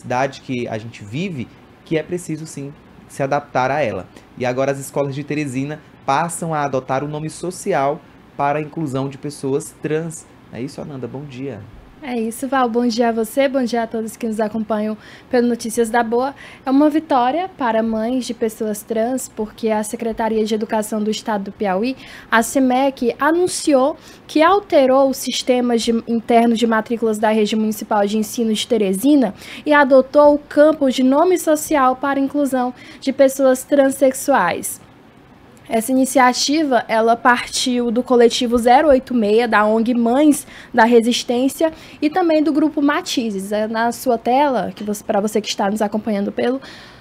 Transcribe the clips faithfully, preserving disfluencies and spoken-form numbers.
necessidade que a gente vive, que é preciso sim se adaptar a ela. E agora as escolas de Teresina passam a adotar o nome social para a inclusão de pessoas trans. É isso, Ananda? Bom dia. É isso, Val. Bom dia a você, bom dia a todos que nos acompanham pelo Notícias da Boa. É uma vitória para mães de pessoas trans, porque a Secretaria de Educação do Estado do Piauí, a SEMEC, anunciou que alterou o sistema de, interno de matrículas da Rede Municipal de Ensino de Teresina e adotou o campo de nome social para a inclusão de pessoas transexuais. Essa iniciativa, ela partiu do coletivo zero oito seis, da O N G Mães da Resistência, e também do grupo Matizes. Na sua tela, que você, para você que está nos acompanhando pelo,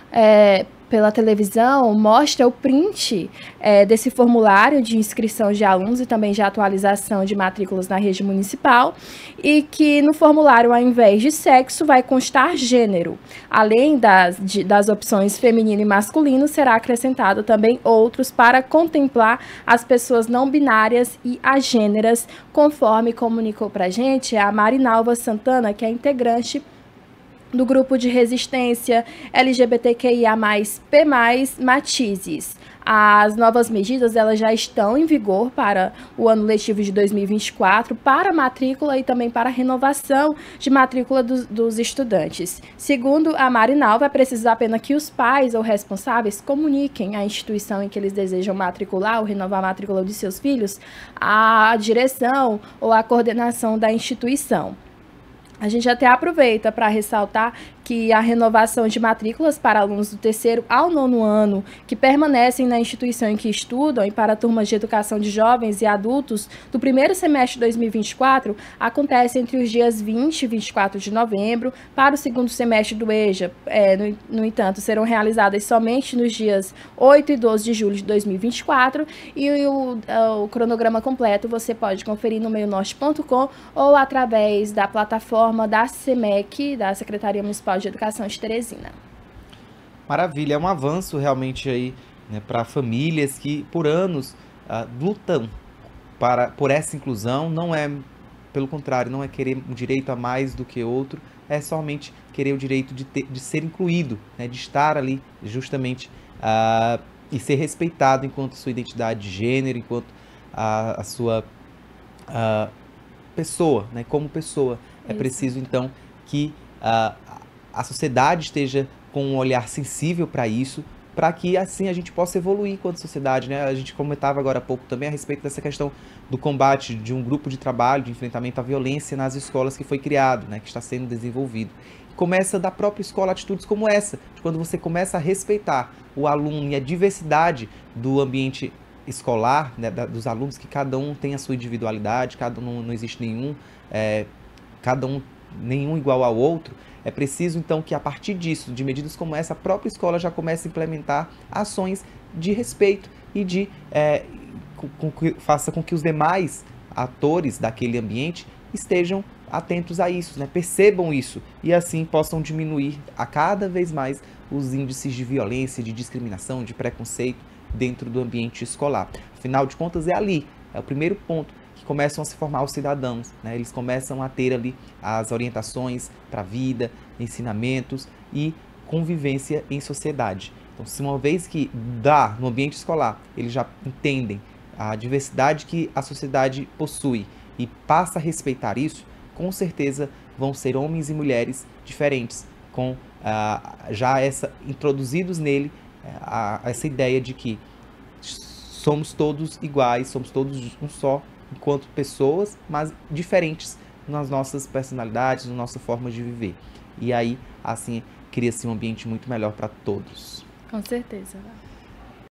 é, pela televisão, mostra o print é, desse formulário de inscrição de alunos e também de atualização de matrículas na rede municipal, e que no formulário, ao invés de sexo, vai constar gênero. Além das, de, das opções feminino e masculino, será acrescentado também outros para contemplar as pessoas não binárias e agêneras, conforme comunicou para a gente a Marinalva Santana, que é integrante do grupo de resistência L G B T Q I A mais, P mais, Matizes. As novas medidas, elas já estão em vigor para o ano letivo de dois mil e vinte e quatro, para a matrícula e também para a renovação de matrícula dos, dos estudantes. Segundo a Marinalva, é preciso apenas que os pais ou responsáveis comuniquem à instituição em que eles desejam matricular ou renovar a matrícula de seus filhos à direção ou à coordenação da instituição. A gente até aproveita para ressaltar que a renovação de matrículas para alunos do terceiro ao nono ano que permanecem na instituição em que estudam e para turmas de educação de jovens e adultos do primeiro semestre de dois mil e vinte e quatro acontece entre os dias vinte e vinte e quatro de novembro. Para o segundo semestre do EJA, é, no, no entanto, serão realizadas somente nos dias oito e doze de julho de dois mil e vinte e quatro, e o, o cronograma completo você pode conferir no meio norte ponto com ou através da plataforma da SEMEC, da Secretaria Municipal de Educação de Teresina. Maravilha, é um avanço realmente aí, né, para famílias que por anos uh, lutam para, por essa inclusão. Não é, pelo contrário, não é querer um direito a mais do que outro, é somente querer o direito de, ter, de ser incluído, né, de estar ali justamente uh, e ser respeitado enquanto sua identidade de gênero, enquanto a, a sua uh, pessoa, né, como pessoa. É preciso, então, que uh, a sociedade esteja com um olhar sensível para isso, para que, assim, a gente possa evoluir enquanto sociedade, né? A gente comentava agora há pouco também a respeito dessa questão do combate de um grupo de trabalho, de enfrentamento à violência nas escolas que foi criado, né? Que está sendo desenvolvido. Começa da própria escola atitudes como essa, de quando você começa a respeitar o aluno e a diversidade do ambiente escolar, né? Da, dos alunos, que cada um tem a sua individualidade, cada um, não existe nenhum... É, cada um, nenhum igual ao outro. É preciso, então, que a partir disso, de medidas como essa, a própria escola já comece a implementar ações de respeito e de é, com, com, faça com que os demais atores daquele ambiente estejam atentos a isso, né? Percebam isso e assim possam diminuir a cada vez mais os índices de violência, de discriminação, de preconceito dentro do ambiente escolar. Afinal de contas, é ali, é o primeiro ponto que começam a se formar os cidadãos, né? Eles começam a ter ali as orientações para a vida, ensinamentos e convivência em sociedade. Então, se uma vez que dá no ambiente escolar, eles já entendem a diversidade que a sociedade possui e passa a respeitar isso, com certeza vão ser homens e mulheres diferentes, com ah, já essa introduzidos nele ah, essa ideia de que somos todos iguais, somos todos um só, enquanto pessoas, mas diferentes nas nossas personalidades, na nossa forma de viver. E aí, assim, cria-se um ambiente muito melhor para todos. Com certeza.